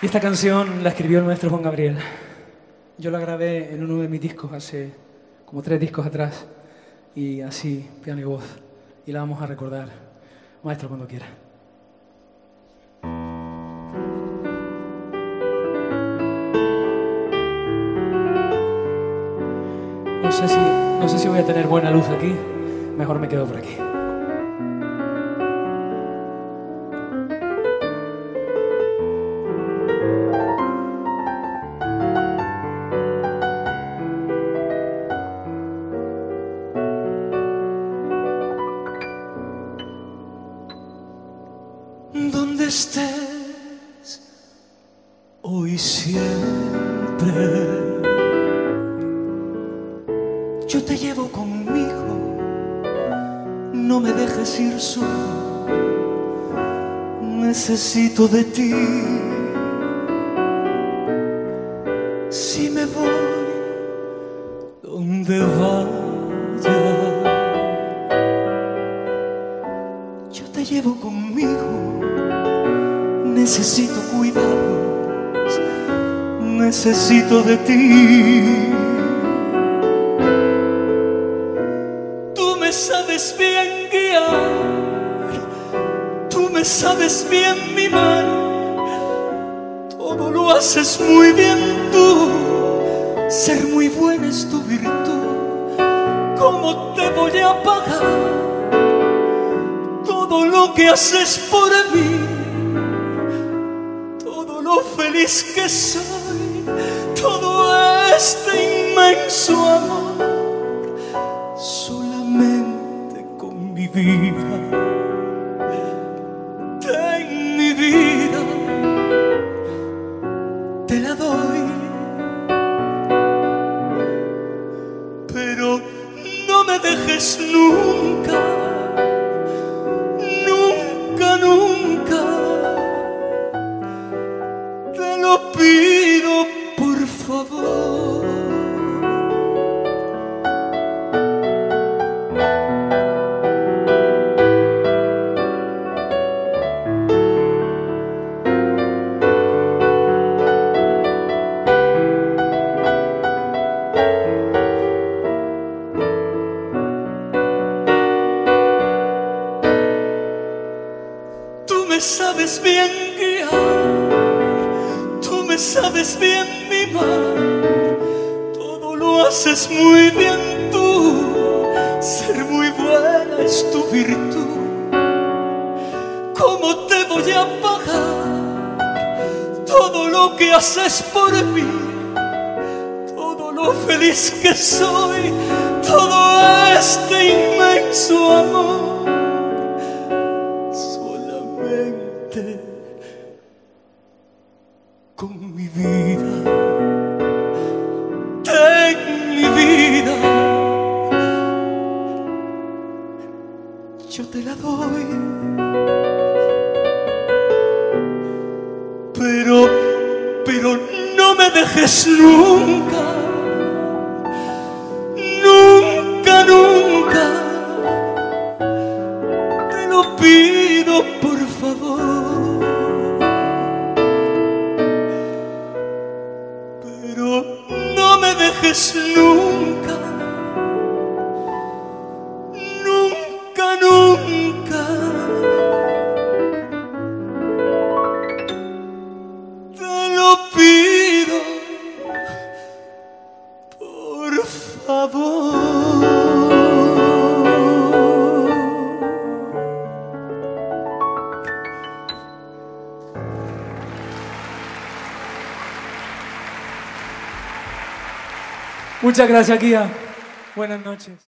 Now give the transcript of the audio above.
Y esta canción la escribió el maestro Juan Gabriel. Yo la grabé en uno de mis discos hace como 3 discos atrás. Y así, piano y voz. Y la vamos a recordar. Maestro, cuando quiera. No sé si voy a tener buena luz aquí. Mejor me quedo por aquí. Donde estés hoy siempre, yo te llevo conmigo, no me dejes ir solo, necesito de ti. Si me voy donde vaya, yo te llevo conmigo, necesito cuidados, necesito de ti. Tú me sabes bien guiar, tú me sabes bien mimar, todo lo haces muy bien tú, ser muy buena es tu virtud. ¿Cómo te voy a pagar todo lo que haces por mí? Lo feliz que soy, todo este inmenso amor, solamente con mi vida, ten mi vida, te la doy, pero no me dejes nunca, nunca, nunca. Te lo pido, por favor. Tú me sabes bien guiar, tú me sabes bien mimar, todo lo haces muy bien tú, ser muy buena es tu virtud. ¿Cómo te voy a pagar todo lo que haces por mí? Todo lo feliz que soy, todo este inmenso amor, solamente con mi vida, ten mi vida, yo te la doy, pero no me dejes nunca, nunca, nunca, te lo pido por favor. Pero no me dejes nunca, nunca, nunca. Te lo pido, por favor. Muchas gracias, Kia. Buenas noches.